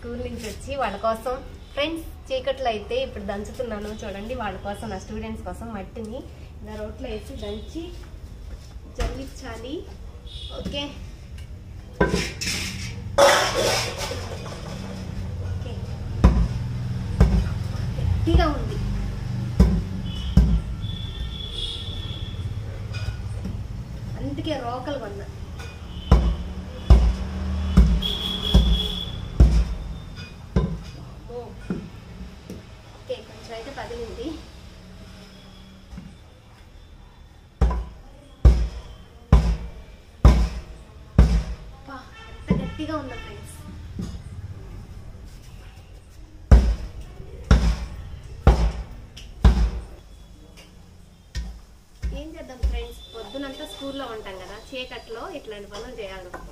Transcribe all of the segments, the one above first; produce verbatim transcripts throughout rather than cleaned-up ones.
School నుంచి వచ్చి వాళ్ళ కోసం ఫ్రెండ్స్ చీకట్లో అయితే ఇప్పుడు దంచుతున్నాను చూడండి. వాళ్ళ కోసం నా స్టూడెంట్స్ కోసం మట్టిని ఇలా రోట్లో వేసి దంచి జల్లించాలి. ఓకే ఓకే గట్టిగా ఉంది. అందుకే రోకలు కొన్నా. ఓకే కొంచెం అయితే పదిలింది. ఎంత గట్టిగా ఉందా ఫ్రెండ్స్. ఏం చేద్దాం ఫ్రెండ్స్, పొద్దునంతా స్కూల్లో ఉంటాం కదా, చీకట్లో ఇట్లాంటి పనులు చేయాల్సి వస్తుంది.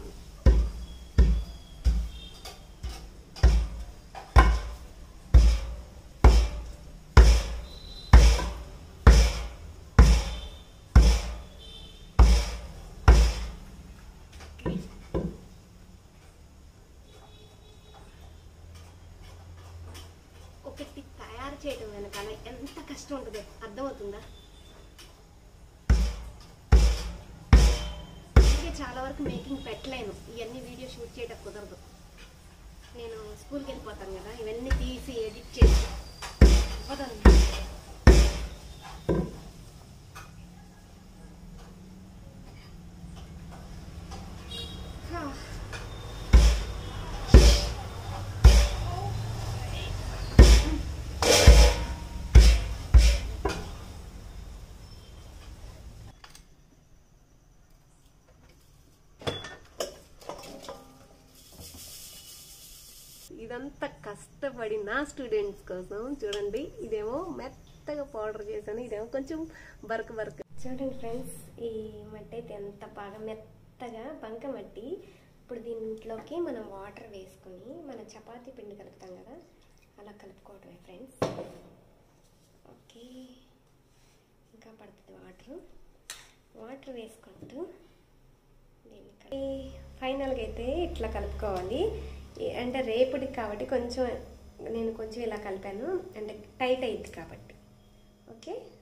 ఒకటి తయారు చేయడం వెనకాల ఎంత కష్టం ఉంటుందో అర్థమవుతుందా? అందుకే చాలా వరకు మేకింగ్ పెట్టలేను, ఇవన్నీ వీడియో షూట్ చేయడం కుదరదు. నేను స్కూల్కి వెళ్ళిపోతాను కదా, ఇవన్నీ తీసి ఎడిట్ చేసి ఇవ్వదాన్ని. ఇదంతా కష్టపడి నా స్టూడెంట్స్ కోసం చూడండి. ఇదేమో మెత్తగా పౌడర్ చేశాను, ఇదేమో కొంచెం బరక బరక. చూడండి ఫ్రెండ్స్, ఈ మట్టి అయితే ఎంత బాగా మెత్తగా బంక మట్టి. ఇప్పుడు దీంట్లోకి మనం వాటర్ వేసుకొని మన చపాతీ పిండి కలుపుతాం కదా, అలా కలుపుకోవటమే ఫ్రెండ్స్. ఓకే ఇంకా పడుతుంది వాటర్. వాటర్ వేసుకుంటూ దీన్ని ఫైనల్గా అయితే ఇట్లా కలుపుకోవాలి. అంటే రేపటికి కాబట్టి కొంచెం నేను కొంచెం ఇలా కలిపాను, అంటే టైట్ అయ్యింది కాబట్టి. ఓకే